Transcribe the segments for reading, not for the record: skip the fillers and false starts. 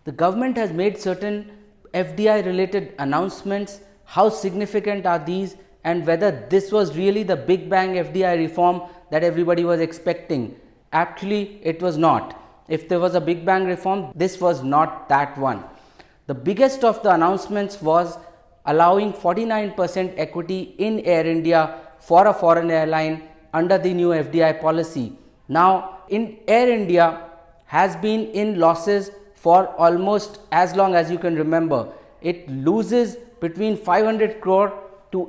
The government has made certain FDI related announcements. How significant are these, and whether this was really the big bang FDI reform that everybody was expecting? Actually, it was not. If there was a big bang reform, this was not that one. The biggest of the announcements was allowing 49% equity in Air India for a foreign airline under the new FDI policy. Now, Air India has been in losses for almost as long as you can remember. It loses between 500 crore to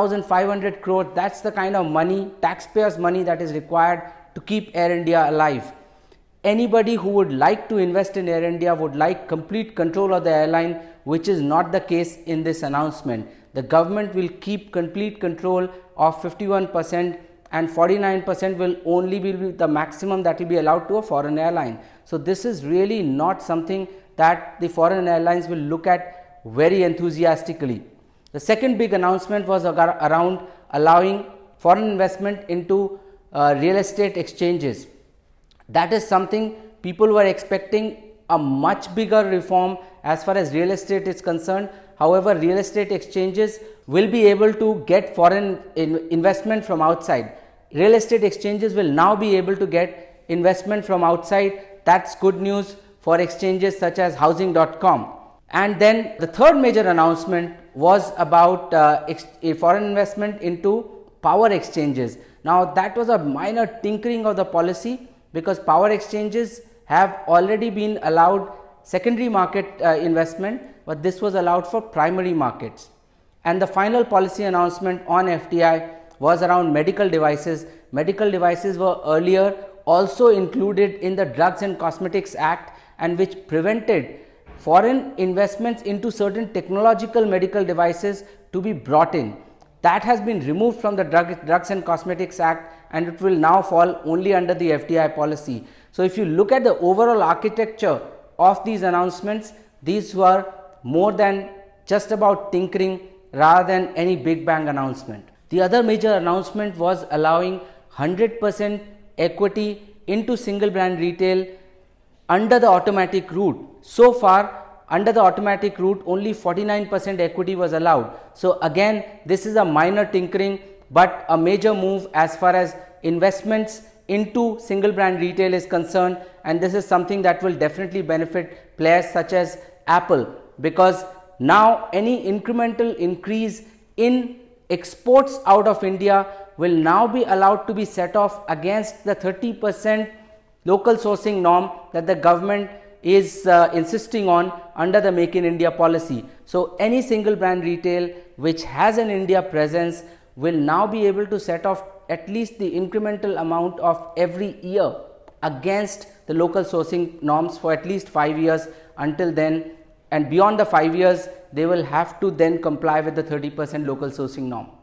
8,500 crore. That's the kind of money, taxpayers' money, that is required to keep Air India alive. Anybody who would like to invest in Air India would like complete control of the airline, which is not the case in this announcement. The government will keep complete control of 51%, and 49% will only be the maximum that will be allowed to a foreign airline. So this is really not something that the foreign airlines will look at very enthusiastically. The second big announcement was around allowing foreign investment into real estate exchanges. That is something people were expecting a much bigger reform as far as real estate is concerned. However, real estate exchanges will be able to get foreign investment from outside. Real estate exchanges will now be able to get investment from outside. That's good news for exchanges such as housing.com. And then the third major announcement was about a foreign investment into power exchanges. Now, that was a minor tinkering of the policy, because power exchanges have already been allowed secondary market investment, but this was allowed for primary markets. And the final policy announcement on FDI was around medical devices. Medical devices were earlier also included in the Drugs and Cosmetics Act, and which prevented foreign investments into certain technological medical devices to be brought in. That has been removed from the Drugs and Cosmetics Act, and it will now fall only under the FDI policy. So if you look at the overall architecture of these announcements, these were more than just about tinkering rather than any big bang announcement. The other major announcement was allowing 100% equity into single brand retail under the automatic route. So far, under the automatic route, only 49% equity was allowed. So again, this is a minor tinkering, but a major move as far as investments into single brand retail is concerned, and this is something that will definitely benefit players such as Apple, because now any incremental increase in exports out of India will now be allowed to be set off against the 30% local sourcing norm that the government is insisting on under the Make in India policy. So any single brand retail which has an India presence will now be able to set off at least the incremental amount of every year against the local sourcing norms for at least 5 years. Until then, and beyond the 5 years, they will have to then comply with the 30% local sourcing norm.